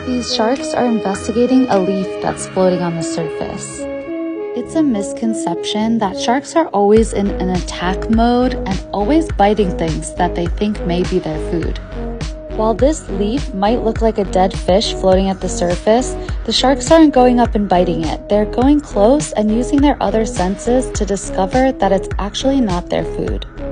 These sharks are investigating a leaf that's floating on the surface. It's a misconception that sharks are always in an attack mode and always biting things that they think may be their food. While this leaf might look like a dead fish floating at the surface, the sharks aren't going up and biting it. They're going close and using their other senses to discover that it's actually not their food.